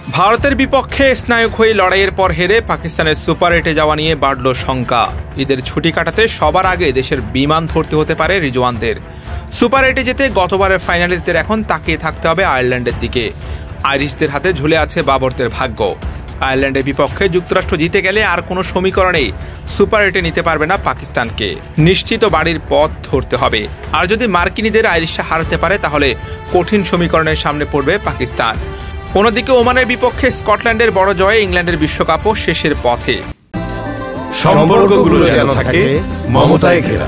ভারতের বিপক্ষে স্নায়ুক হয়ে লড়াইয়ের পর হেরে পাকিস্তানের সুপার 8-এ যাওয়া নিয়ে বাড়ল শঙ্কা। ঈদের ছুটি কাটাতে সবার আগে দেশের বিমান ধরতে হতে পারে রিজওয়ানদের। সুপার 8-এ যেতে গতবারের ফাইনালিস্টদের এখন তাকিয়ে থাকতে হবে আয়ারল্যান্ডের দিকে। আইরিশদের হাতে ঝুলে আছে বাবরদের ভাগ্য। আয়ারল্যান্ডের বিপক্ষে যুক্তরাষ্ট্র জিতে গেলে আর কোনো সমীকরণেই সুপার 8-এ নিতে পারবে না পাকিস্তানকে। নিশ্চিত বাড়ির পথ ধরতে হবে। আর যদি মার্কিনীদের আইরিশরা হারাতে পারে তাহলে কঠিন সমীকরণের সামনে পড়বে পাকিস্তান। অন্যদিকে ওমানের বিপক্ষে স্কটল্যান্ডের বড় জয়ে ইংল্যান্ডের বিশ্বকাপও শেষের পথে। সম্পর্কগুলো যেন থাকে মমতায় ঘেরা।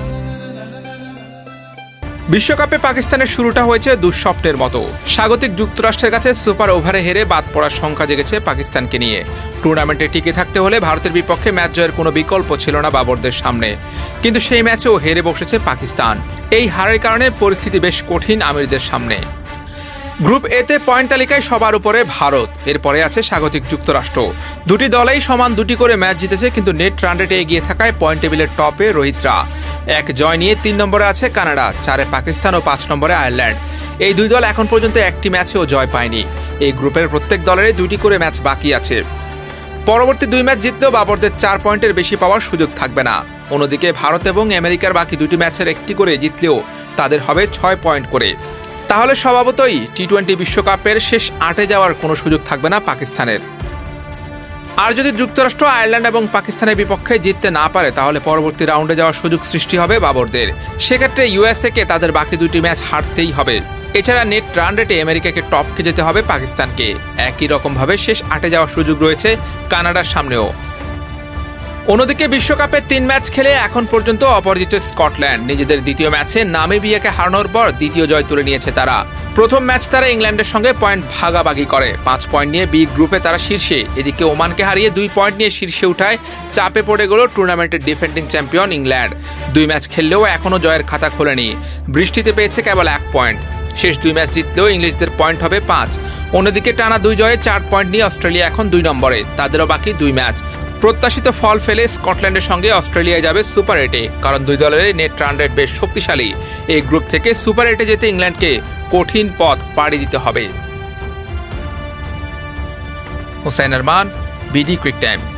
বিশ্বকাপে পাকিস্তানের শুরুটা হয়েছে দুঃস্বপ্নের মতো। স্বাগতিক যুক্তরাষ্ট্রের কাছে সুপার ওভারে হেরে বাদ পড়ার সংখ্যা জেগেছে পাকিস্তানকে নিয়ে। টুর্নামেন্টে টিকে থাকতে হলে ভারতের বিপক্ষে ম্যাচ জয়ের কোনো বিকল্প ছিল না বাবরদের সামনে। কিন্তু সেই ম্যাচেও হেরে বসেছে পাকিস্তান। এই হারের কারণে পরিস্থিতি বেশ কঠিন আমিরদের সামনে। গ্রুপ এতে পয়েন্ট তালিকায় সবার উপরে ভারত, এরপরে আছে স্বাগতিক যুক্তরাষ্ট্র। দুটি দলেই সমান দুটি করে ম্যাচ জিতেছে, কিন্তু নেট রান রেটে এগিয়ে থাকায় পয়েন্ট টেবিলের টপে রোহিতরা। এক জয় নিয়ে 3 নম্বরে আছে কানাডা, 4-এ পাকিস্তান ও 5 নম্বরে আয়ারল্যান্ড। এই দুই দল এখন পর্যন্ত একটি ম্যাচেও জয় পায়নি। এই গ্রুপের প্রত্যেক দলেরই 2টি করে ম্যাচ বাকি আছে। পরবর্তী 2 ম্যাচ জিতলেও বাবরদের 4 পয়েন্টের বেশি পাওয়ার সুযোগ থাকবে না। অন্যদিকে ভারত এবং আমেরিকার বাকি 2টি ম্যাচের একটি করে জিতলেও তাদের হবে 6 পয়েন্ট করে। তাহলে স্বভাবতই টি-20 বিশ্বকাপের শেষ 8-এ যাওয়ার কোনো সুযোগ থাকবে না পাকিস্তানের। আর যদি যুক্তরাষ্ট্র, আয়ারল্যান্ড এবং পাকিস্তানের বিপক্ষে জিততে না পারে তাহলে পরবর্তী রাউন্ডে যাওয়ার সুযোগ সৃষ্টি হবে বাবরদের। সেক্ষেত্রে ইউএসএ-কে তাদের বাকি 2টি ম্যাচ হারতেই হবে। এছাড়া নেট রান রেটে আমেরিকাকে টপকে যেতে হবে পাকিস্তানকে। একই রকমভাবে শেষ 8-এ যাওয়ার সুযোগ রয়েছে কানাডার সামনেও। অন্যদিকে বিশ্বকাপে 3 ম্যাচ খেলে এখন পর্যন্ত অপরাজিত স্কটল্যান্ড। নিজেদের দ্বিতীয় ম্যাচে নামিবিয়াকে হারানোর পর দ্বিতীয় জয় তুলে নিয়েছে তারা। প্রথম ম্যাচ তারা ইংল্যান্ডের সঙ্গে পয়েন্ট ভাগাভাগি করে। 5 পয়েন্ট নিয়ে বি গ্রুপে তারা শীর্ষে। এদিকে ওমানকে হারিয়ে 2 পয়েন্ট নিয়ে শীর্ষে উঠায় চাপে পড়ে গেল টুর্নামেন্টের ডিফেন্ডিং চ্যাম্পিয়ন ইংল্যান্ড। 2 ম্যাচ খেললেও এখনও জয়ের খাতা খোলেনি। বৃষ্টিতে পেয়েছে কেবল 1 পয়েন্ট। শেষ 2 ম্যাচ জিতলেও ইংলিশদের পয়েন্ট হবে 5। অন্যদিকে টানা 2 জয়ে 4 পয়েন্ট নিয়ে অস্ট্রেলিয়া এখন 2 নম্বরে। তাদেরও বাকি 2 ম্যাচ। প্রত্যাশিত ফল ফেলে স্কটল্যান্ডের সঙ্গে অস্ট্রেলিয়া যাবে সুপার 8-এ, কারণ 2 দলের নেট রান রেট বেশ শক্তিশালী। এই গ্রুপ থেকে সুপার 8-এ যেতে ইংল্যান্ডকে কঠিন পথ পাড়ি দিতে হবে। Hossain Arman, BD cric time.